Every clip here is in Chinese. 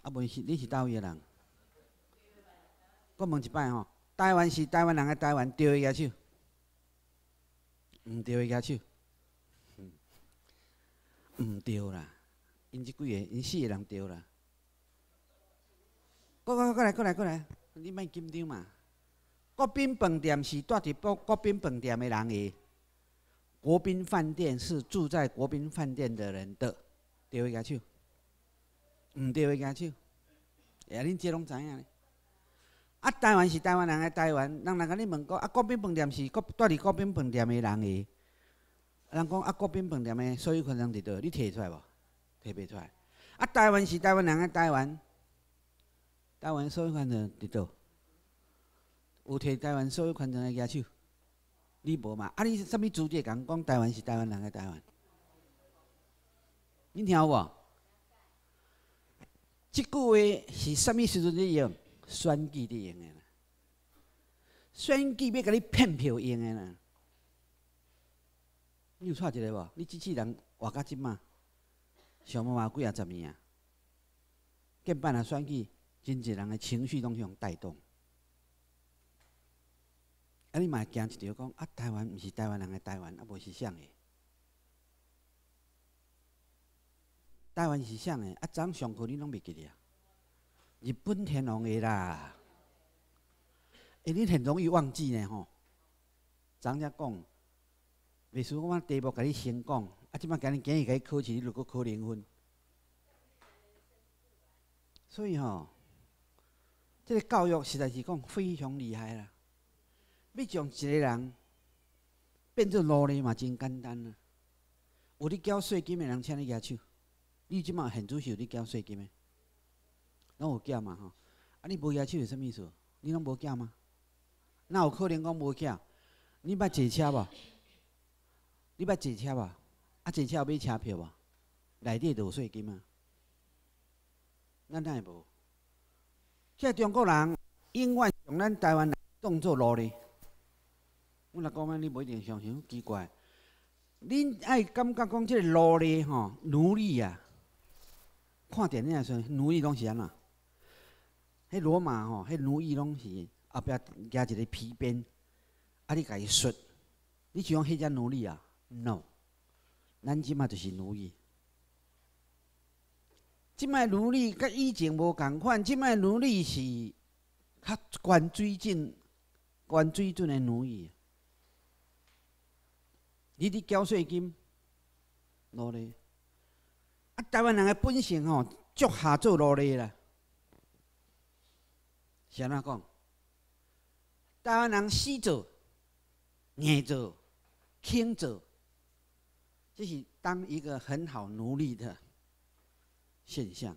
啊，问是你是倒位的人？我问一摆吼，台湾是台湾人的台湾，对的举手，毋对的举手，毋对啦。因即几个，因4个人对啦。过来，你莫紧张嘛。国宾饭店是住伫国宾饭店的人的，国宾饭店是住在国宾饭店的人的，对的举手，毋对的举手。恁这拢知影咧。啊，台湾是台湾人的台湾，人来甲你问讲，啊，国宾饭店是住伫国宾饭店的人的。人讲啊，国宾饭店的所有权人伫倒？你摕出来无？摕袂出来。啊，台湾是台湾人的台湾，台湾所有权人伫倒？有摕台湾所有权人的举手？你无嘛？啊，你啥物资格讲台湾是台湾人的台湾？恁听有无？即句话是啥物时阵咧用？选举咧用的啦。选举要甲你骗票用的啦。你有带一个无？你机器人活到即马，上嘛几啊10年啊？见办啊选举，真侪人的情绪拢向带动。啊，你嘛惊一条讲啊，台湾毋是台湾人的台湾，啊无是啥的？台湾是啥的？啊，昨上课你拢袂记得啊？日本天皇的啦。你很容易忘记呢吼。昨才讲。袂输我题目甲你先讲，啊！即摆今日甲你考试，你就搁考0分。所以吼，这个教育实在是讲非常厉害啦。要将一个人变做奴隶嘛，真简单啦。有咧缴税金的人，请你举手。你即摆现主是有咧缴税金的，拢有缴嘛吼？啊，你无举手是啥物意思？你拢无缴吗？哪有可能讲无缴？你捌坐车无？你捌坐车无？啊，坐车有买车票无？内底就有税金啊。咱哪会无？即中国人永远将咱台湾人当作奴隶。我若讲安尼，你无一定相信，奇怪。恁爱感觉讲即个奴隶吼，奴隶啊，看电影的时候，奴隶拢是安怎？迄罗马吼，迄奴隶拢是后壁夹一个皮鞭，啊，你家己摔，你想讲迄只奴隶啊？ No， 咱即马就是奴隶。即摆奴隶甲以前无共款，即摆奴隶是较悬水准的奴隶。你伫缴税金，奴隶。啊，台湾人的本性吼，足下做奴隶啦。是安怎讲？台湾人死做、硬做、轻做。 这是当一个很好奴隶的现象。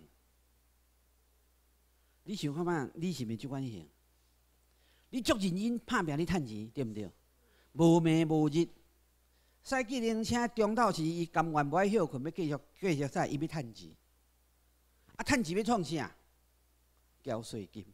你想看嘛？你是毋是即款型？你足认真拍拼，你趁钱，对毋对？无暝无日，驶机灵车中昼时，伊甘愿无爱休困，要继续驶，伊要趁钱。啊，趁钱要创啥？交税金。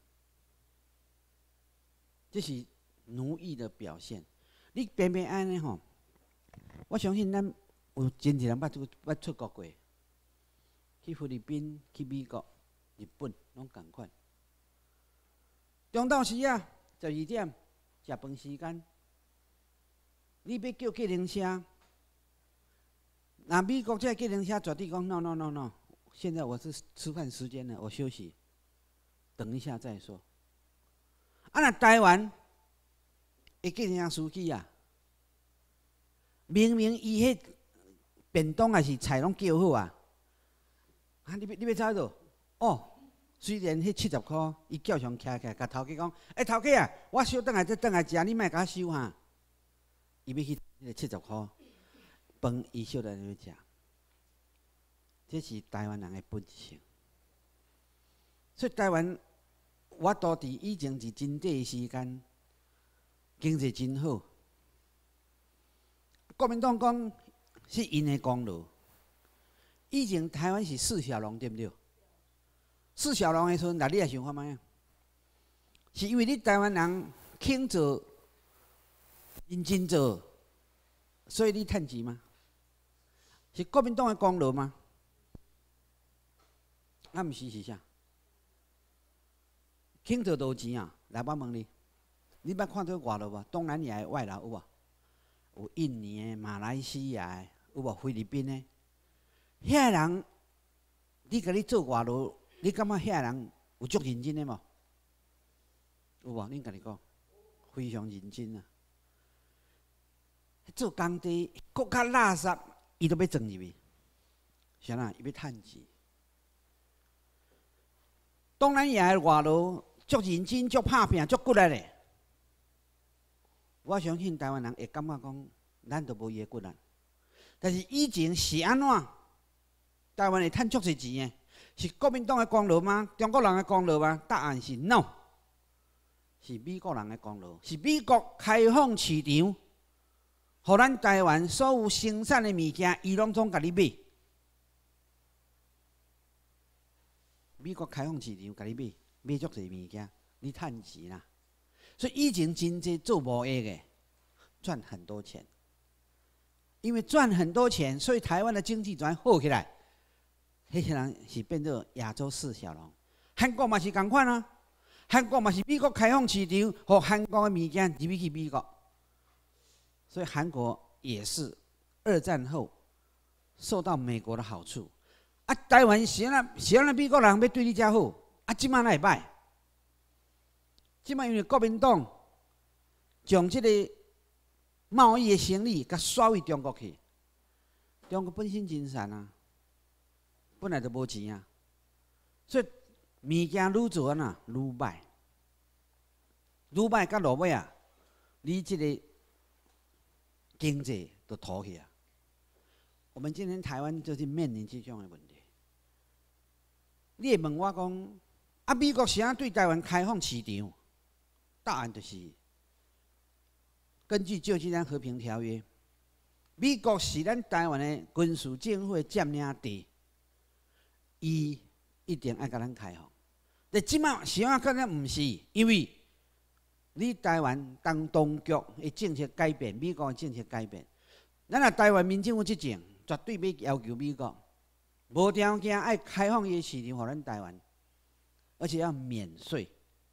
这是奴役的表现。你偏偏安尼吼，我相信咱。 有真侪人捌出国过，去菲律宾、去美国、日本，拢共款。中昼时啊，12点食饭时间，你要叫计程车，那美国这计程车绝对讲 no， 现在我是吃饭时间了，我休息，等一下再说。啊，那台湾的计程车司机啊，明明伊迄 便当还是菜拢叫好啊！啊，你要走倒？哦，虽然迄70块，伊叫上徛起来，甲头家讲：头家啊，我小等下再等来食，你莫甲我收哈。伊要去迄个70块，饭伊小等要食。这是台湾人的本性。所以台湾，我都伫以前是真短的时间，经济真好。国民党讲。 是因的功劳。以前台湾是4小龙，对不对？4小龙的时阵，那你也想看卖啊？是因为你台湾人肯做、认真做，所以你趁钱吗？是国民党的功劳吗？啊，毋是是啥？ 肯做多钱啊？来，我问你，你捌看到外头无？东南亚的外劳有无？有印尼的、马来西亚的，有无？菲律宾的，遐人，你甲你做外劳，你感觉遐人有足认真的无？有无？恁家己讲，非常认真啊！做工地搁较垃圾，伊都要装入去，啥啦？伊要趁钱。东南亚的外劳足认真、足拍拼、足骨力嘞。我相信台湾人会感觉讲，咱都无伊的骨力。但是以前是安怎？台湾会趁足侪钱的，是国民党的功劳吗？中国人的功劳吗？答案是 no， 是美国人的功劳，是美国开放市场，互咱台湾所有生产的物件，伊拢总甲你买。美国开放市场，甲你买足侪物件，你趁钱啦。所以以前真济做贸易的，赚很多钱。因为赚很多钱，所以台湾的经济转好起来。迄些人是变做亚洲四小龙。韩国嘛是同款啊，韩国嘛是美国开放市场，互韩国的物件入去美国。所以韩国也是二战后受到美国的好处。啊，台湾是安美国人要对你遮好，啊，即摆哪会歹？即摆因为国民党将即个贸易的生意甲甩回中国去，中国本身真善啊，本来就无钱啊，所以物件愈做安那愈歹，愈歹到落尾啊，你即个经济就拖去啊。我们今天台湾就是面临这种的问题。你会问我讲，啊，美国是安对台湾开放市场？答案就是根据旧金山和平条约，美国是咱台湾的军事政府的占领地，伊一定爱甲咱开放。但即摆是安敢若毋是，因为你台湾当局的政策改变，美国的政策改变，咱若台湾民政府执政，绝对要求美国无条件爱开放伊的市场，互咱台湾，而且要免税。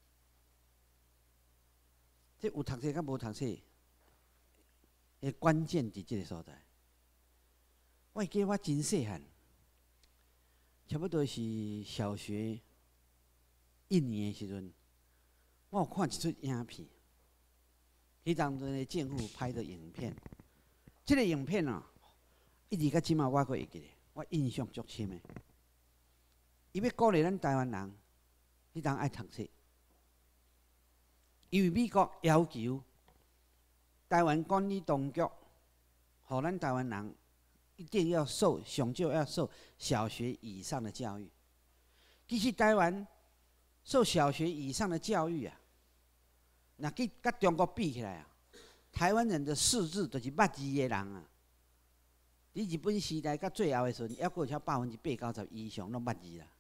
这有读册甲无读册，的关键伫即个所在。我记得我真细汉，差不多是小学1年的时阵，我有看一出影片，迄当阵的政府拍的影片。这个影片啊，一直到即马我阁会记得，我印象足深的。伊要鼓励咱台湾人，迄当爱读册。因为美国要求台湾管理当局，互咱台湾人一定要上少要受小学以上的教育。其实台湾受小学以上的教育啊，若去甲中国比起来啊，台湾人的识字就是捌字的人啊。伫日本时代甲最后的时阵，还阁有80%-90%以上拢捌字啦。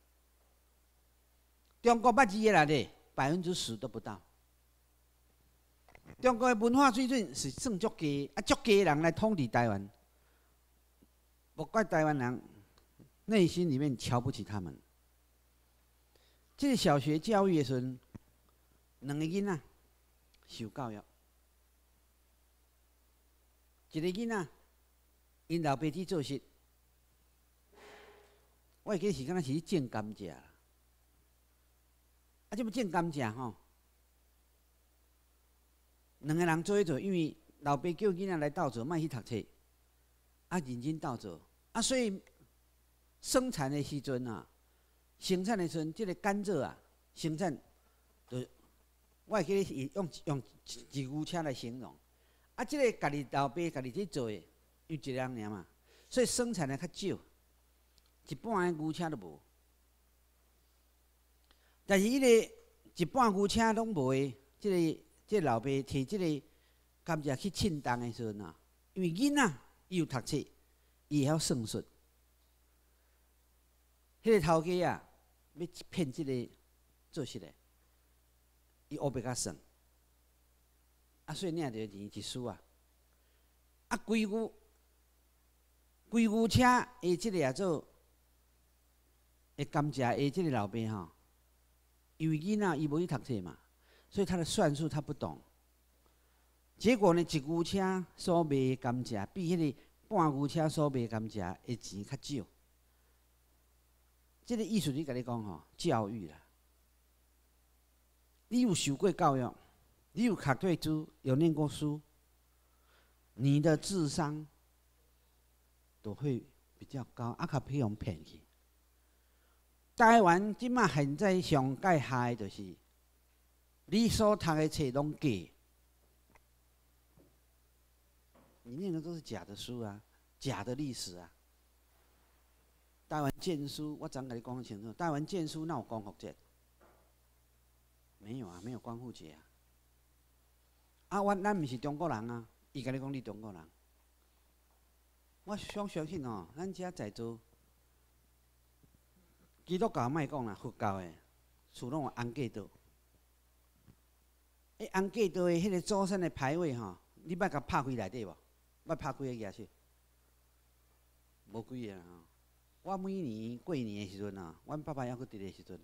中国捌字的人咧，10%都不到。中国的文化水准是算足低，啊，足低的人来统治台湾，不怪台湾人内心里面瞧不起他们。这个小学教育的时阵，2个囡仔受教育，一个囡仔因老爸去做事，我会记是敢若是去种甘蔗啦，啊，这么种甘蔗吼。2个人做伙做，因为老爸叫囡仔来斗做，莫去读册，啊，认真斗做，啊，所以生产的时阵啊，生产的时阵，这个甘蔗啊，生产，就我会记得用一牛车来形容，啊，这个家己老爸家己去做的，因为一个人尔嘛，所以生产的较少，一半的牛车都无。但是伊个一半牛车拢无的，这个老爸摕这个甘蔗去称重的时阵啊，因为囡仔伊有读册，伊会晓算术。迄个头家啊，要骗这个做事的，伊学袂甲算，啊，所以领着钱一输啊。啊，规牛车的这个做的甘蔗的这个老爸吼， 因为囡仔伊无去读册嘛，所以他的算术他不懂。结果呢，一牛车所卖的甘蔗比迄个半牛车所卖的甘蔗的钱较少。这个意思，你甲你讲吼，教育啦。你有受过教育，你有读对书，有念过书，你的智商都会比较高，较不用骗去。台湾即马现在上界害就是，你所读的册拢假，你念的都是假的书啊，假的历史啊。台湾建书，我怎甲你讲清楚？台湾建书哪有光复节？没有啊，没有光复节啊。咱毋是中国人啊，伊甲你讲你中国人。我相信哦，咱遮在座。基督教莫讲啦，佛教的厝拢有安格道。安格道的迄个祖先的牌位吼，你捌甲拍开内底无？捌拍开个举手？无几个吼。我每年过年的时阵啊，阮爸爸还佫伫的时阵，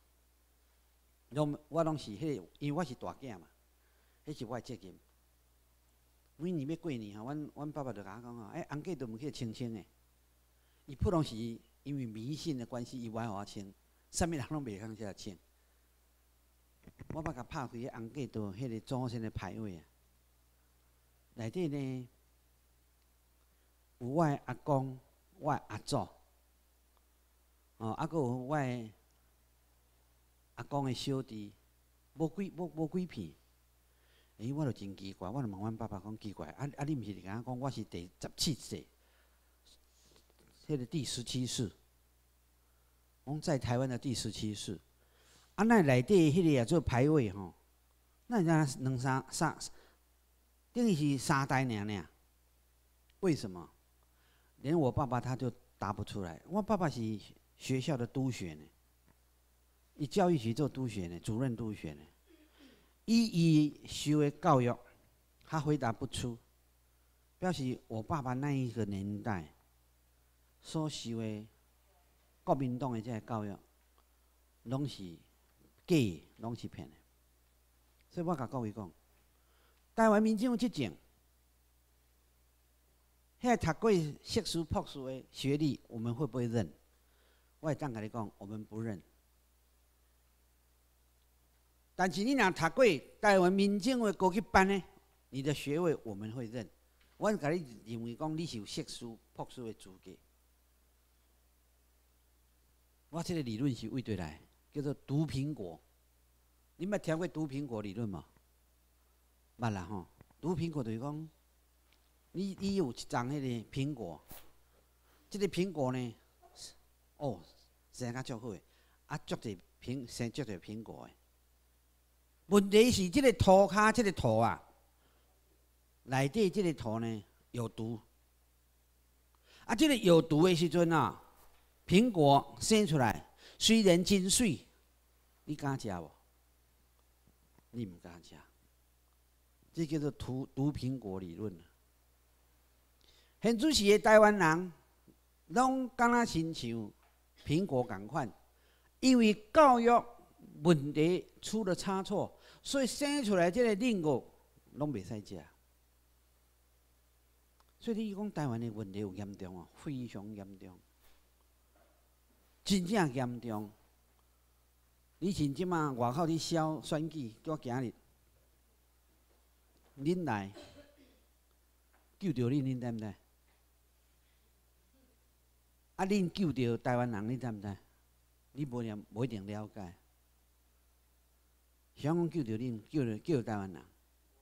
我拢是迄个，因为我是大囝嘛，迄是我的责任。每年要过年吼，阮爸爸就甲我讲吼，安格道毋去清清的，伊普通是。因为迷信的关系，伊歪互我穿，啥物人拢袂通遮穿。我捌甲拍开迄红格道迄个祖先的牌位啊，内底呢有我的阿公、我的阿祖，还有我的阿公的小弟，无几片。我就真奇怪，我就问阮爸爸讲奇怪，你毋是甲我讲我是第17世？迄个第17世，我在台湾的第17世，那内底迄个也做牌位吼，那两三，等于是3代尔。为什么？连我爸爸他就答不出来。我爸爸是学校的督学呢，以教育局做督学呢，主任督学呢，伊受的教育，他回答不出，表示我爸爸那一个年代。所受的国民党的这个教育，拢是假，拢是骗的。所以我甲各位讲，台湾民众即种，遐读过硕士、博士的学历，我们会不会认？我会当甲你讲，我们不认。但是你若读过台湾民众的高级班呢，你的学位我们会认。我甲你认为讲你是有硕士、博士的资格。我这个理论是为对来，叫做“毒苹果”。你捌听过毒苹果理论吗？捌啦吼。毒苹果就是讲，你有一丛迄个苹果，这个苹果呢，生甲足好诶，足侪生足侪苹果诶。问题是这个土骹，这个土啊，内底这个土呢有毒。这个有毒的时阵啊。苹果生出来虽然真水，你敢食无？你唔敢食，这叫做毒苹果理论。现主时的台湾人，拢敢若亲像苹果共款，因为教育问题出了差错，所以生出来这个灵物拢袂使食。所以你讲台湾的问题有严重啊，非常严重。真正严重！你像即马外口伫销选举，叫今日，恁来救着恁知毋知？恁救着台湾人，你知毋知？你无一定了解。想讲救着恁，救着台湾人，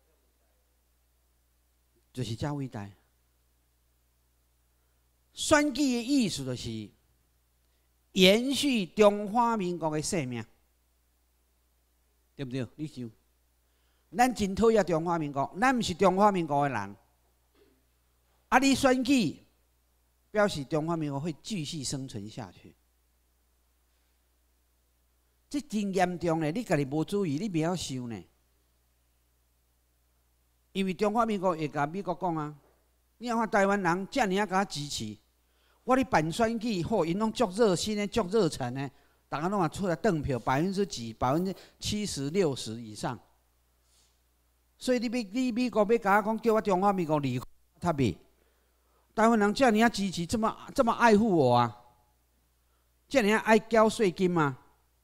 就是遮伟大。选举的意思就是。延续中华民国的生命，对不对？你想，咱真讨厌中华民国，咱毋是中华民国的人。你选举，表示中华民国会继续生存下去，这真严重嘞！你家己无注意，你袂晓想呢。因为中华民国会甲美国讲啊，你看台湾人遮尔啊甲支持。我咧办选举，因拢足热心的、足热忱的， 大家拢嘛出来登票几70%、60%以上。所以你美国要甲我讲叫我中华民国离开，他袂。台湾人这样支持，这么爱护我啊，这样爱交税金吗？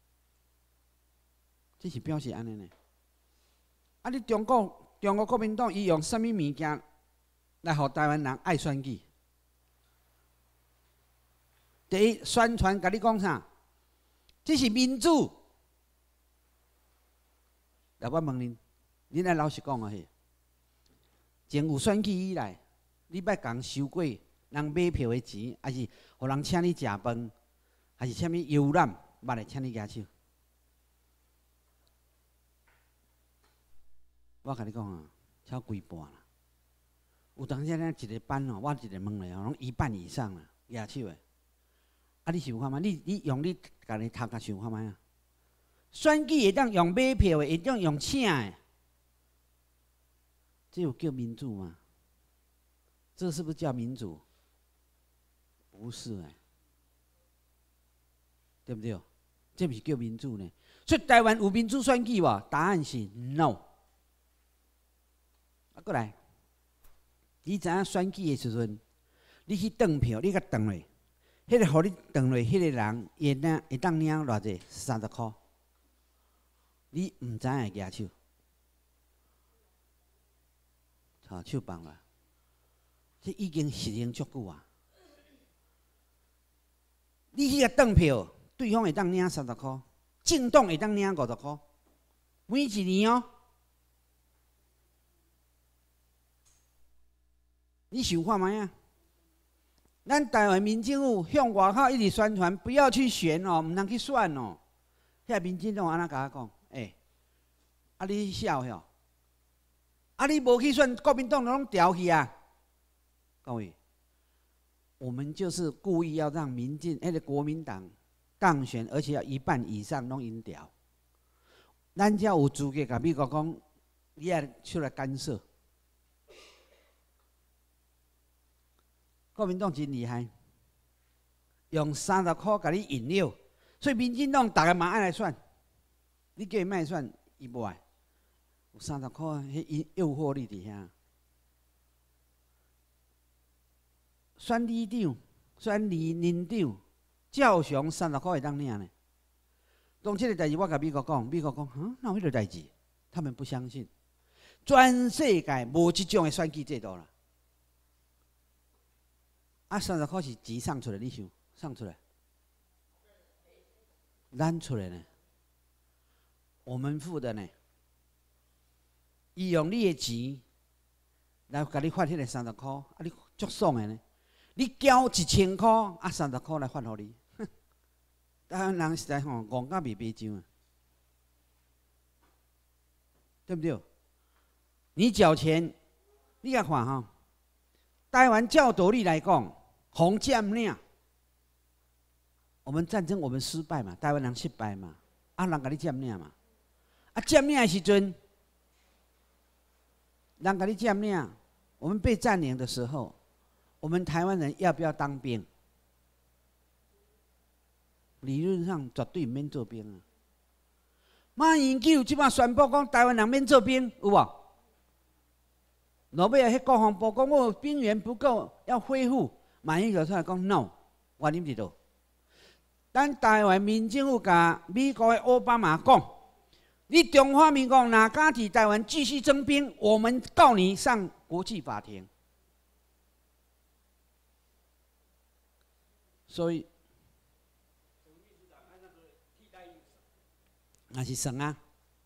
这是表示安尼呢？啊，你中国国民党伊用什么物件来互台湾人爱选举？第一，宣传甲你讲啥？这是民主。来，我问恁，恁来老实讲啊，从有选举以来，你捌共收过人买票的钱，还是互人请你食饭，还是啥物游览，捌来请你举手？我甲你讲啊，超规半啦。有当时咱一个班哦，我一个问咧哦，拢一半以上啦，举手的。啊，你想看觅？你用你家己头壳想看觅啊？选举会当用买票的，会当用请的，这有叫民主吗？这是不是叫民主？不是哎，对不对？这不是叫民主呢？所以台湾有民主选举无？答案是 no。啊，过来，你知影选举的时阵，你去登票，你甲登落，迄个互你登落，迄个人会当领偌济？30块。你唔知影举手，手放啦。这已经实行足久啊！你去个登票，对方会当领30块，政党会当领50块，每一年哦。你想看觅啊？咱台湾民政府向外口一直宣传，不要去选哦，唔通去选哦。遐民政党安怎甲我讲？啊你笑吼？啊你无去选，国民党拢调去啊？各位，我们就是故意要让国民党当选，而且要一半以上拢因调，咱才有资格甲美国讲，你也出来干涉。国民党真厉害，用30块甲你引诱，所以民进党大家嘛爱来选，你叫伊卖选，伊无爱，有30块，迄诱惑力伫遐。选里长、选人长，照常30块会当领呢。当这个代志，我甲美国讲，美国讲，哪有迄个代志？他们不相信，全世界无这种的选举制度啦。啊，30块是钱送出来，你想送出来？咱出来呢？我们付的呢？伊用你的钱来甲你发迄个30块，啊，你足爽的呢？你交1000块，啊，30块来发互你，台湾人实在吼戆甲袂白上啊，对不对？你缴钱，你甲看吼，台湾照道理来讲，红占领，我们战争我们失败嘛，台湾人失败嘛，啊，人甲你占领嘛，啊，占领的时阵，人甲你占领，我们被占领的时候。我们台湾人要不要当兵？理论上绝对免做兵啊！马英九即摆宣布讲台湾人免做兵，有无？落尾啊，迄国防部讲我兵源不够，要恢复。马英九出来讲 no， 我啉伫倒。咱台湾民政府甲美国的奥巴马讲，你中华民国哪敢伫台湾继续征兵，我们告你上国际法庭。所以，那是算啊，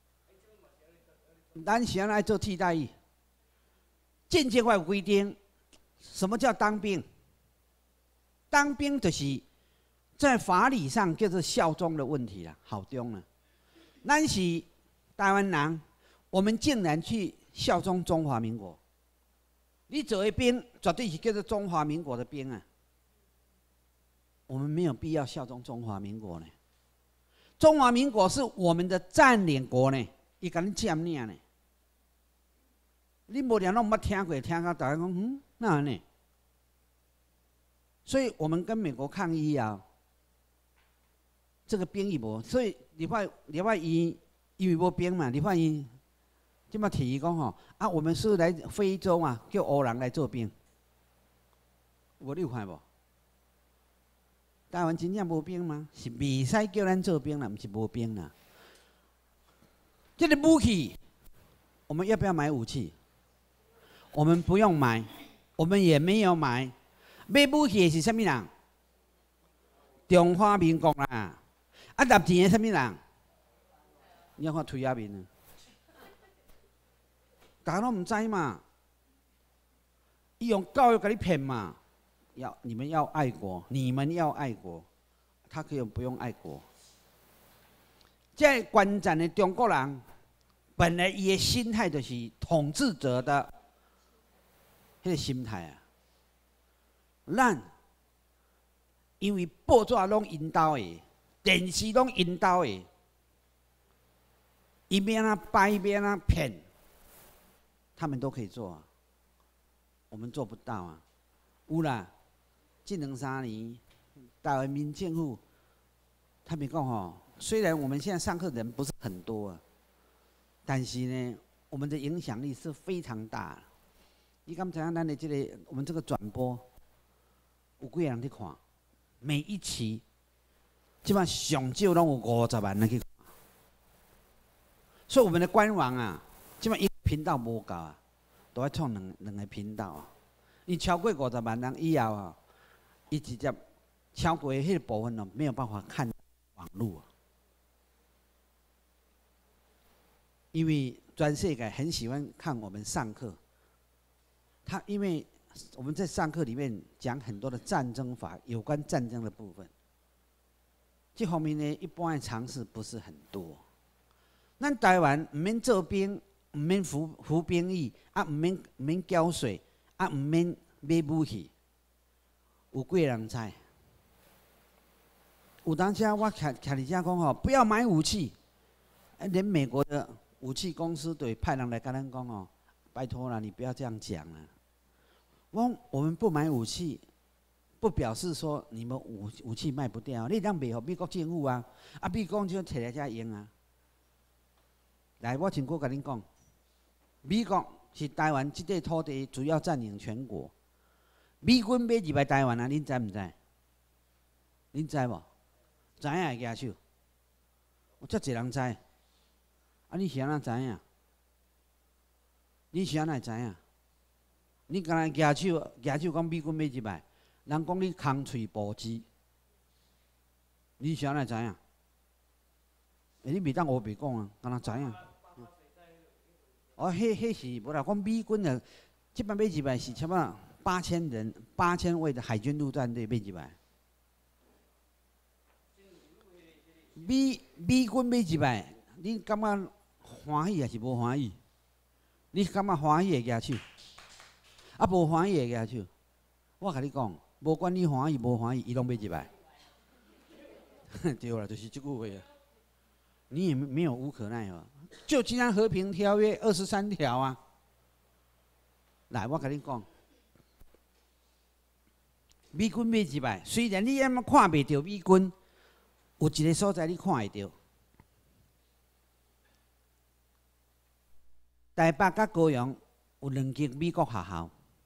咱想来做替代役。间接法有规定，什么叫当兵？当兵就是在法理上叫做效忠的问题啦，效忠了。咱是台湾人，我们竟然去效忠中华民国。你做的兵，绝对是叫做中华民国的兵啊。我们没有必要效忠中华民国呢。中华民国是我们的占领国呢，伊甲你占领呢。你无连拢捌听过，听到大家讲，那呢？所以我们跟美国抗议啊， 这个兵役无，所以立法院因为无兵嘛，立法院即马提议讲吼，啊，我们是来非洲啊，叫欧人来做兵，有你有看无？台湾真正无兵吗？是未使叫咱做兵啦，毋是无兵啦。这个武器，我们要不要买武器？我们不用买，我们也没有买。买武器的是什么人？中华民国啦。啊，拿钱的什么人？你要看推下面啊，大家都唔知嘛。伊用教育给你骗嘛，你们要爱国，你们要爱国，他可以不用爱国。这观战的中国人，本来伊的心态就是统治者的迄个心态啊。咱因为报纸拢因兜的，电视拢因兜的，一边啊掰一边啊骗，他们都可以做啊，我们做不到啊。有啦，这2、3年，台湾民政府他们讲吼，虽然我们现在上课人不是很多啊，但是呢，我们的影响力是非常大的。你敢知影咱的我们这个转播有几个人去看？每一期基本上上少拢有50万人去看，所以我们的官网啊，基本一个频道无够啊，都要创两个频道啊。你超过50万人以后啊，伊直接超过迄个部分哦，没有办法看网络啊。因为全世界很喜欢看我们上课，因为我们在上课里面讲很多的战争法，有关战争的部分，这方面呢，一般的常识不是很多。咱台湾唔免做兵，唔免服兵役，啊唔免缴税，啊唔免买武器，有几个人知？有当时我徛伫遮讲吼，不要买武器，连美国的武器公司都会派人来跟咱讲哦，拜托啦，你不要这样讲啦。我们不买武器，不表示说你们武器卖不掉，你当卖给美国政府啊，啊美国就摕来遮用啊。来，我先跟恁讲，美国是台湾这块土地主要占领全国，美军买入来台湾啊，恁知唔知？恁知无？知影会举手？有遮侪人知，啊你是安怎知影？你是安怎知影？你敢若举手讲美军买入来，人讲你空喙保鸡，你是安怎知影？你袂当胡白讲啊，敢若知影？哦，迄是无啦，讲美军啊，即摆买入来是差不多8000位的海军陆战队买入来。美军买入来，你感觉欢喜还是无欢喜？你感觉欢喜会举手？啊，无欢喜会举手？我甲你讲，无管你欢喜无欢喜，伊拢买入来。对啦，就是这句话啊。你也没有无可奈何，就既然和平条约23条啊。来，我甲你讲，美军买入来，虽然你安怎看袂到美军，有一个所在你看会到。台北甲高雄有2间美国学校，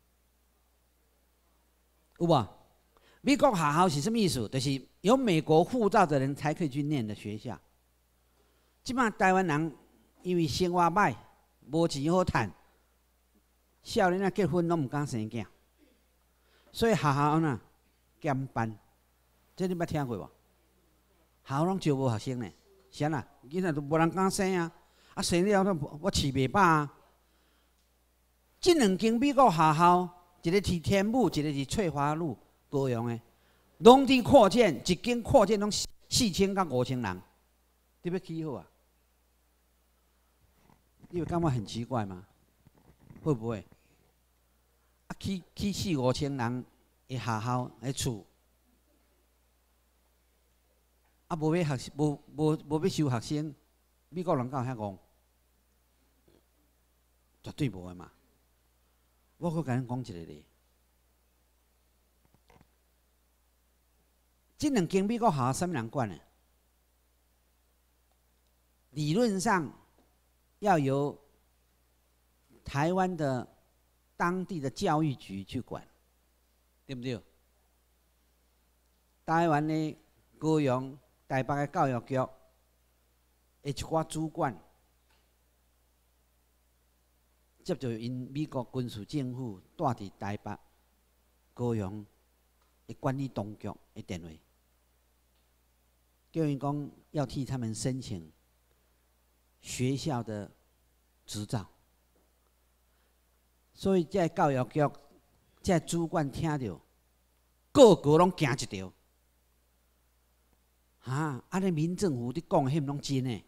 有无？美国学校是什么意思？就是有美国护照的人才可以去念的学校。即摆台湾人因为生活歹，无钱好趁，少年仔结婚拢毋敢生囝，所以学校呐减班，这你捌听过无？学校拢招无学生呢，是安那？囡仔都无人敢生啊，啊生了我饲袂饱啊。这2间美国学校，一个是天母，一个是翠华路高雄的，拢伫扩建，一间扩建拢4000到5000人，你要起好啊？你会感觉很奇怪吗？会不会？啊，起4、5千人的学校的厝，啊，无要要收学生，美国人敢有遐戆？绝对无的嘛！我阁甲恁讲一个咧，这2间美国学校什么人管的？ 理论上要由台湾的当地的教育局去管，对不对？台湾的高雄、台北的教育局的一寡主管，接着因美国军事政府带伫台北、高雄的管理当局的电话，叫因讲要替他们申请学校的执照。所以这教育局、这主管听到，个个拢惊一跳。安尼民政府伫讲的迄拢真诶，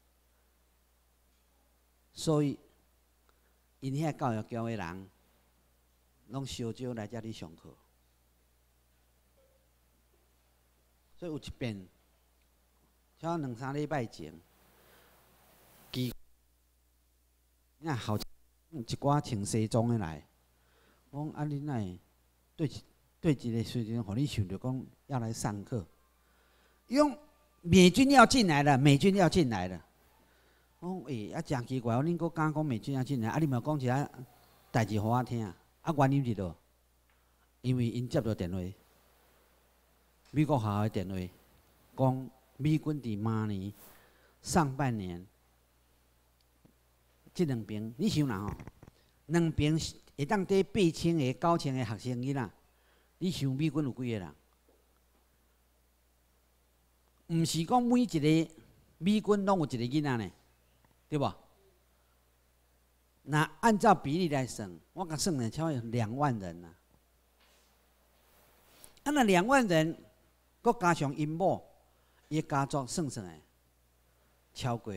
所以因遐教育局的人，拢烧招来遮里上课。所以有一遍，像2、3礼拜前，好一寡穿西装的来，讲你哪会对一个时阵，互你想着讲要来上课。用美军要进来了，美军要进来了。讲真奇怪，恁阁敢讲美军要进来？你嘛讲一下代志互我听。原因是倒？因为因接到电话，美国学校的电话，讲美军伫明年上半年，这两边你想啦吼，两边会当得8000个、9000个学生囡仔，你想美军有几个人？毋是讲每一个美军拢有一个囡仔呢，对吧？那按照比例来算，我甲算了，超过2万人呐。那2万人，佮加上因某，伊家族算诶，超过。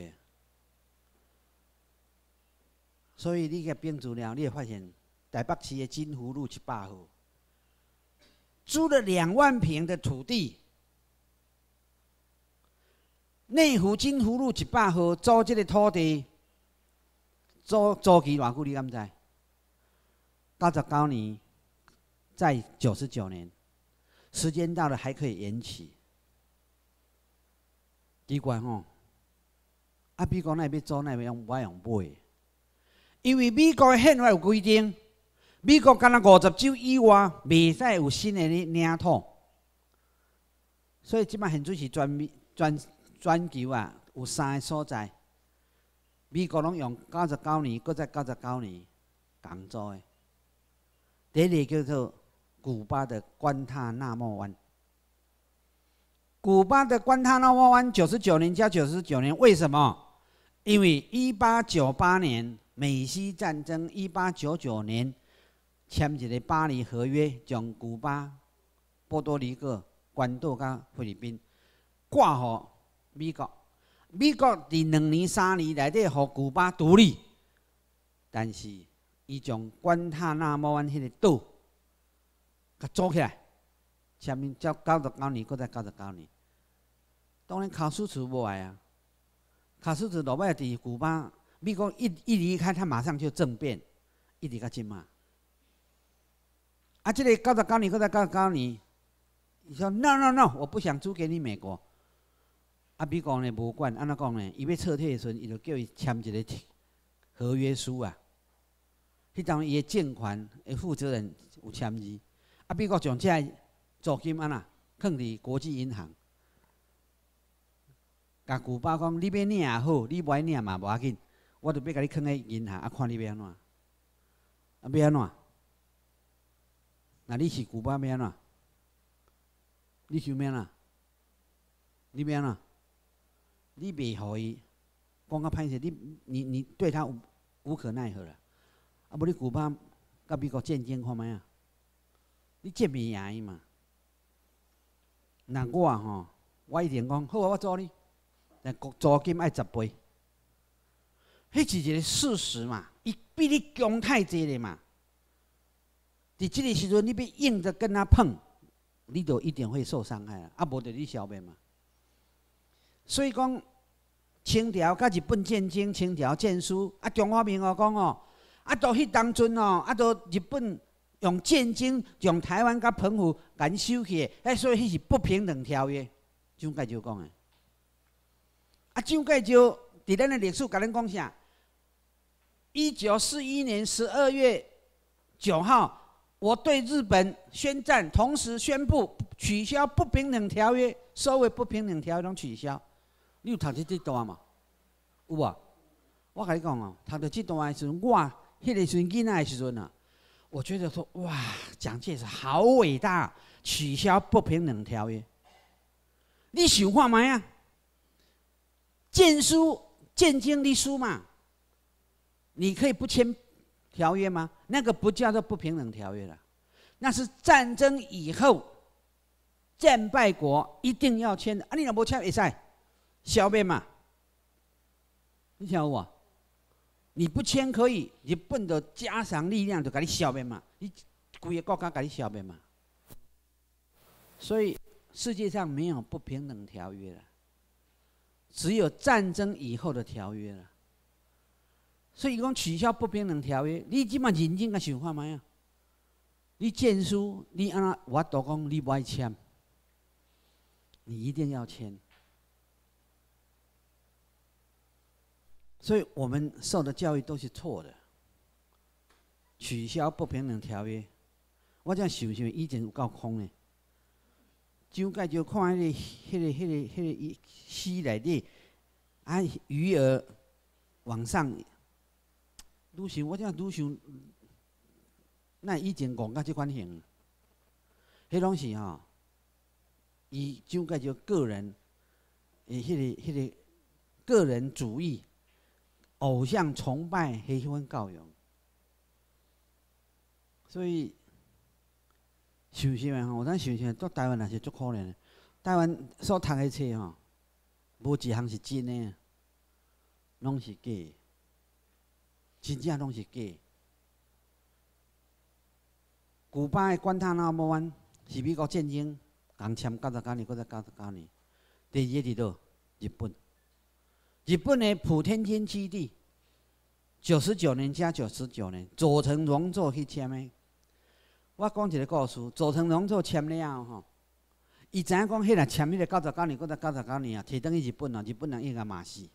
所以你个编资料，你会发现台北市的金湖路100户，租了2万坪的土地。内湖金湖路100号租这个土地，租期偌久？你敢知？99年，在99年，时间到了还可以延期。奇怪吼，美国那要租，那要用我用买，因为美国的宪法有规定，美国敢若50州以外，袂使有新的领土，所以即摆现在是全球有3个所在，美国拢用99年，搁再99年共租的。第一个叫做古巴的关塔那莫湾。古巴的关塔那莫湾99年加99年，为什么？因为1898年美西战争，1899年签一个巴黎合约，将古巴、波多黎各、关岛甲菲律宾挂予美国。美国伫2年、3年内底，互古巴独立，但是伊将关塔那摩湾迄个岛，甲租起来，签名到99年，搁再99年。当然，卡苏楚无爱啊，卡苏楚落尾伫古巴，美国一离开，他马上就政变，一直到今嘛。这个99年，搁再99年，伊说 no， 我不想租给你美国。美国呢无管，安怎讲呢？伊要撤退的时阵，伊就叫伊签一个合约书啊。迄当伊的借款的负责人有签字。美国将这租金安那放伫国际银行，甲古巴讲：你要领也好，你无爱领嘛无要紧，我就要甲你放喺银行，看你要安怎。要安怎？那你是古巴要安怎？你想要安怎？你要安怎？你袂互伊讲较歹势，你对他无可奈何了。无你古巴甲美国战争看卖啊，你战袂赢伊嘛。那我吼，我一定讲好啊，我租你，但租金爱10倍，迄是一个事实嘛。伊比你强太济咧嘛。伫即个时阵，你要硬着跟他碰，你就一定会受伤害啊！无就你消灭嘛。所以讲，清朝甲日本战争，清朝战输，中华民国讲哦，到迄当阵哦，到日本用战争将台湾甲澎湖赶收起，所以迄是不平等条约。蒋介石讲的。蒋介石伫咱的历史甲咱讲啥？1941年12月9号，我对日本宣战，同时宣布取消不平等条约，所有不平等条约拢取消。你有读到这段吗？有无？我甲你讲哦，读到这段的时阵，我迄个时阵囡仔的时阵啊，我觉得说哇，蒋介石好伟大，取消不平等条约。你想看卖啊？剑经你输嘛？你可以不签条约吗？那个不叫做不平等条约了，那是战争以后战败国一定要签的。啊，你若无签会使消灭嘛？你听有无？你不签可以，日本的加强力量就给你消灭嘛，你规个国家给你消灭嘛。所以世界上没有不平等条约了，只有战争以后的条约了。所以讲取消不平等条约，你即马认真甲想看卖啊？你签书，你安那我都讲你不爱签，你一定要签。所以我们受的教育都是错的。取消不平等条约，我这样想想，以前有够空的。蒋介石看迄个诗内底，啊，鱼儿往上。愈想我这样愈想，那以前讲到这款型，迄拢是吼，以蒋介石个人诶，迄个个人主义、偶像崇拜迄款教育，所以想想吼，咱想想，做台湾也是足可怜的。台湾所读的册吼，无一项是真的，拢是假的。真正拢是假。古巴的关塔那摩湾是美国战争共签99年，搁再99年。第二个伫倒日本，日本的普天间基地，99年加99年，佐藤荣作去签的。我讲一个故事，佐藤荣作签了后吼，伊知影讲迄个签迄个99年，搁再99年啊，摕转去日本啊，日本人应该骂死。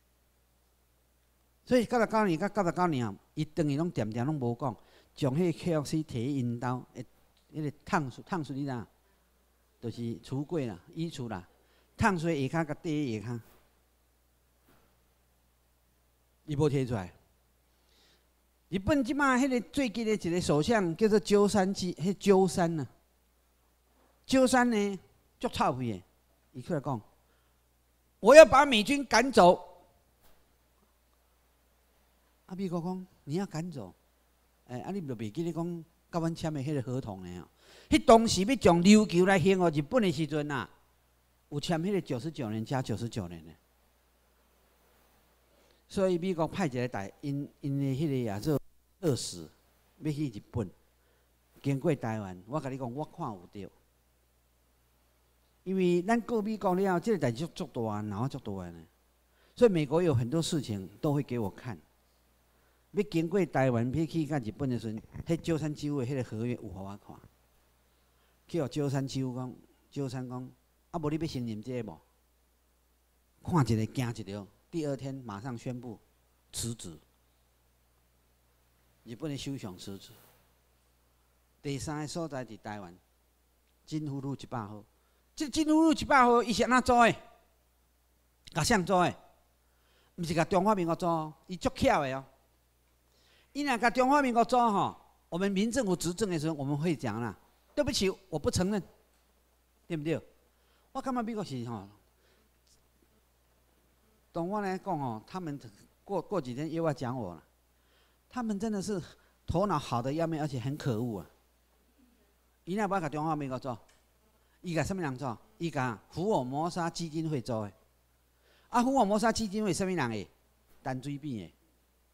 所以99年甲99年啊，伊等于拢点点拢无讲，将迄个 KOC 摕去因兜，迄个烫水你知？就是橱柜啦、衣橱啦，烫水下骹甲底下骹，伊无摕出来。日本即马迄个最近的一个首相叫做鸠山鸠山呐，鸠山呢足臭屁的，伊出来讲，我要把美军赶走。啊！美国讲你要赶走，啊！你就袂记咧讲，甲阮签的迄个合同呢？迄当时要将琉球来兴互日本的时阵啊，有签迄个99年加99年的。所以美国派一个因的迄个也做特使，要去日本，经过台湾，我甲你讲，我看有对，因为咱过美国了后，这个代志足大，闹足大呢。所以美国有很多事情都会给我看。要经过台湾，要去到日本的时阵，迄鸠山州的迄个合约有互我看。去互鸠山州讲，鸠山讲，啊无你要承认这个无？看一个惊一条，第二天马上宣布辞职。日本的首相辞职。第三个所在伫台湾，金湖路100号。这金湖路100号，伊是安怎做的？甲谁做的？毋是甲中华民国做，伊足巧的哦。伊若甲中华民国做吼，我们民政府执政的时候，我们会讲啦，对不起，我不承认，对不对？我感觉美国是吼，懂我来讲哦，他们过几天又要讲我了，他们真的是头脑好的要命，而且很可恶啊！伊若无甲中华民国做，伊甲什么人做？伊甲福尔摩沙基金会做的。啊，福尔摩沙基金会什么人的？淡水边的。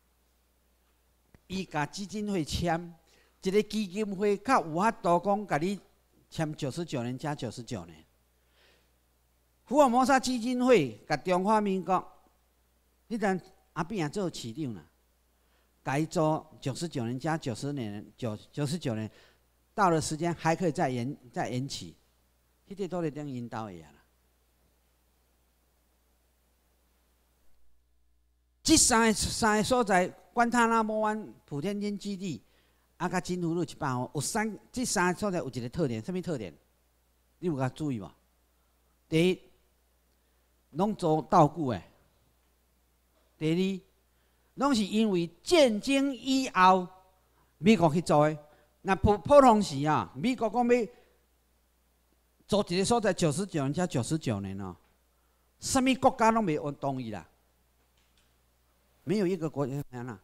伊甲基金会签一个基金会，较有法度讲，甲你签99年加99年。福尔摩沙基金会甲中华民国，迄阵阿扁也做市长啦，甲伊做99年加90年，99年到了时间还可以再延期，迄个都是等因兜的啦。 这三个所在，关塔那摩湾、普天间基地，啊，甲金湖路100号，这三个所在有一个特点，什么特点？你有甲注意无？第一，拢做稻谷诶；第二，拢是因为战争以后美国去做诶。那普通时啊，美国讲要做一个所在99年加99年哦，什么国家拢没有同意啦，没有一个国家怎样啦。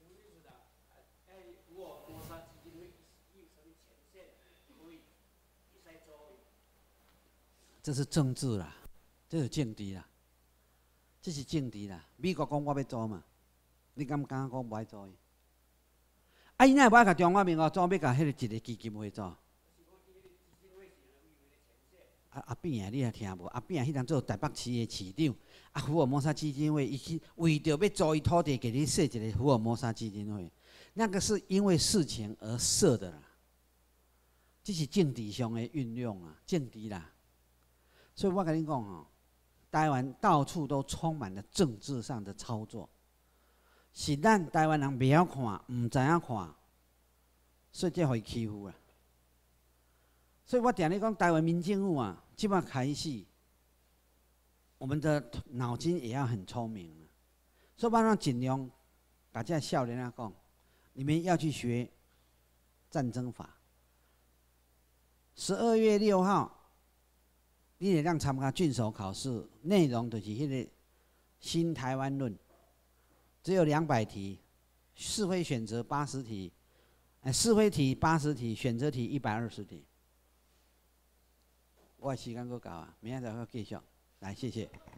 这是政治啦，这是政治啦，这是政治啦。美国讲我要做嘛，你敢讲无爱做伊？啊，伊哪无爱甲中华民国做，要甲迄个一个基金会做？阿扁啊，你也听无？阿扁迄阵做台北市的市长，啊，福尔摩沙基金会，伊去为着要租伊土地，给你设一个福尔摩沙基金会，那个是因为事情而设的啦。这是政治上的运用啊，政治啦。所以我跟你讲哦，台湾到处都充满了政治上的操作，是咱台湾人袂晓看，唔知影看，所以才会欺负啦。所以我定咧讲，台湾民政府啊，即摆开始，我们的脑筋也要很聪明了。所以我让尽量把这少年啊讲，你们要去学战争法。12月6号，你得让参加郡守考试，内容就是迄个《新台湾论》，只有200题，是非选择80题，是非题80题，选择题120题。我的时间够够啊，明仔载要继续，来，谢谢。